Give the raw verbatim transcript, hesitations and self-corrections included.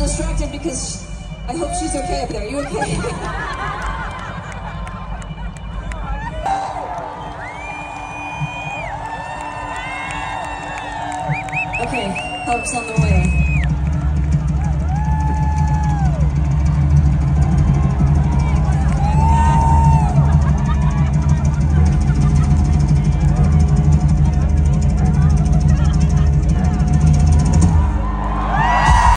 distracted because I hope she's okay up there. Are you okay? Okay, help's on the way.